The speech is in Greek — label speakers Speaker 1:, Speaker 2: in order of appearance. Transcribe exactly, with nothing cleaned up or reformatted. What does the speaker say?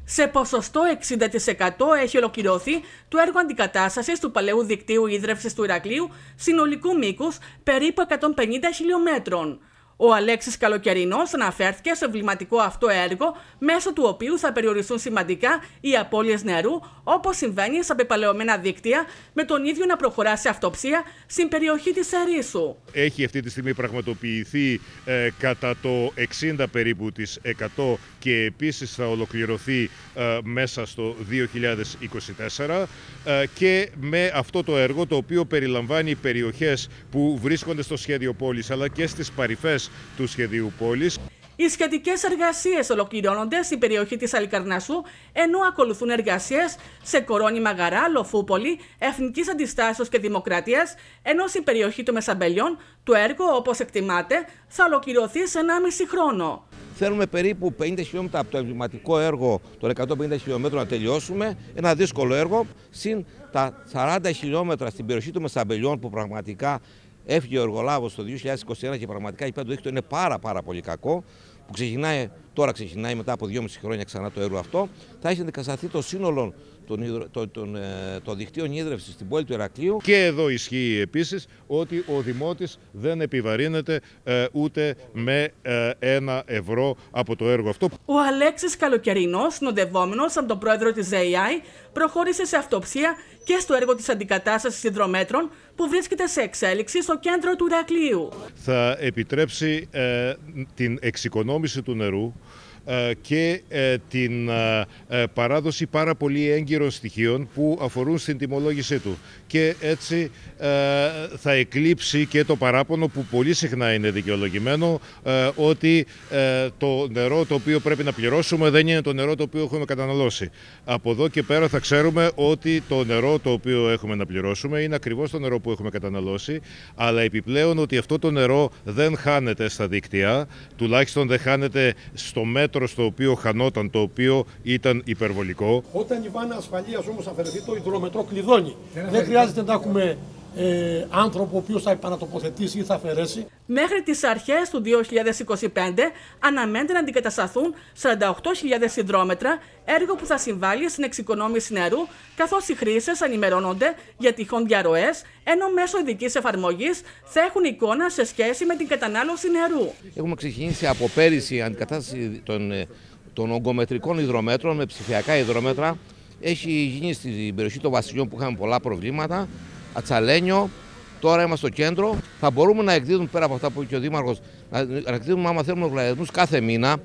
Speaker 1: Σε ποσοστό εξήντα τοις εκατό έχει ολοκληρωθεί το έργο αντικατάστασης του παλαιού δικτύου ίδρευσης του Ηρακλείου συνολικού μήκους περίπου εκατόν πενήντα χιλιομέτρων. Ο Αλέξης Καλοκαιρινός αναφέρθηκε στο εμβληματικό αυτό έργο, μέσω του οποίου θα περιοριστούν σημαντικά οι απώλειες νερού, όπως συμβαίνει στα πεπαλαιωμένα δίκτυα, με τον ίδιο να προχωρά σε αυτοψία στην περιοχή της Ερήσου.
Speaker 2: Έχει αυτή τη στιγμή πραγματοποιηθεί ε, κατά το εξήντα περίπου της εκατό και επίσης θα ολοκληρωθεί ε, μέσα στο δύο χιλιάδες είκοσι τέσσερα ε, και με αυτό το έργο, το οποίο περιλαμβάνει περιοχές που βρίσκονται στο σχέδιο πόλης αλλά και στις παρυφές του σχεδίου πόλης.
Speaker 1: Οι σχετικές εργασίες ολοκληρώνονται στην περιοχή της Αλικαρνασσού, ενώ ακολουθούν εργασίες σε Κορώνη Μαγαρά, Λοφούπολη, Εθνικής Αντιστάσεως και Δημοκρατίας, ενώ στην περιοχή των Μεσαμπελιών το έργο, όπως εκτιμάται, θα ολοκληρωθεί σε ενάμιση χρόνο.
Speaker 3: Θέλουμε περίπου πενήντα χιλιόμετρα από το εμβληματικό έργο των εκατόν πενήντα χιλιόμετρων να τελειώσουμε. Ένα δύσκολο έργο, συν τα σαράντα χιλιόμετρα στην περιοχή των Μεσαμπελιών που πραγματικά έφυγε ο εργολάβος το δύο χιλιάδες είκοσι ένα και πραγματικά η πέρα του δίκτυο είναι πάρα πάρα πολύ κακό, που ξεκινάει, τώρα ξεκινάει μετά από δυόμιση χρόνια ξανά το έργο αυτό. Θα έχει αντικατασταθεί το σύνολο των, των, των, των δικτύων ίδρευσης στην πόλη του Ηρακλείου.
Speaker 2: Και εδώ ισχύει επίσης ότι ο Δημότης δεν επιβαρύνεται ε, ούτε με ε, ένα ευρώ από το έργο αυτό.
Speaker 1: Ο Αλέξης Καλοκαιρινός, συνοδευόμενος από τον πρόεδρο της ΔΕΙΑΗ, προχώρησε σε αυτοψία και στο έργο της αντικατάστασης υδρομέτρων που βρίσκεται σε εξέλιξη στο κέντρο του Ηρακλείου.
Speaker 2: Θα επιτρέψει ε, την εξοικονόμηση του νερού και ε, την ε, παράδοση πάρα πολύ έγκυρων στοιχείων που αφορούν στην τιμολόγησή του. Και έτσι ε, θα εκλείψει και το παράπονο που πολύ συχνά είναι δικαιολογημένο, ε, ότι ε, το νερό το οποίο πρέπει να πληρώσουμε δεν είναι το νερό το οποίο έχουμε καταναλώσει. Από εδώ και πέρα θα ξέρουμε ότι το νερό το οποίο έχουμε να πληρώσουμε είναι ακριβώς το νερό που έχουμε καταναλώσει, αλλά επιπλέον ότι αυτό το νερό δεν χάνεται στα δίκτυα, τουλάχιστον δεν χάνεται στο μέτρο στο οποίο χανόταν, το οποίο ήταν υπερβολικό.
Speaker 4: Όταν η βάνα ασφαλείας όμως αφαιρεθεί, το υδρομετρό κλειδώνει. Δεν χρειάζεται να έχουμε ε, άνθρωπο ο οποίος θα επανατοποθετήσει ή θα αφαιρέσει.
Speaker 1: Μέχρι τις αρχές του δύο χιλιάδες είκοσι πέντε αναμένεται να αντικατασταθούν σαράντα οκτώ χιλιάδες υδρόμετρα, έργο που θα συμβάλλει στην εξοικονόμηση νερού, καθώς οι χρήστες ενημερώνονται για τυχόν διαρροές, ενώ μέσω ειδικής εφαρμογής θα έχουν εικόνα σε σχέση με την κατανάλωση νερού.
Speaker 3: Έχουμε ξεκινήσει από πέρυσι η αντικατάσταση των, των ογκομετρικών υδρομέτρων με ψηφιακά υδρόμετρα. Έχει γίνει στην περιοχή των Βασιλιών που είχαμε πολλά προβλήματα, Ατσαλένιο. Τώρα είμαστε στο κέντρο. Θα μπορούμε να εκδίδουμε, πέρα από αυτά που είπε και ο Δήμαρχος, να εκδίδουμε άμα θέλουμε λογαριασμούς κάθε μήνα.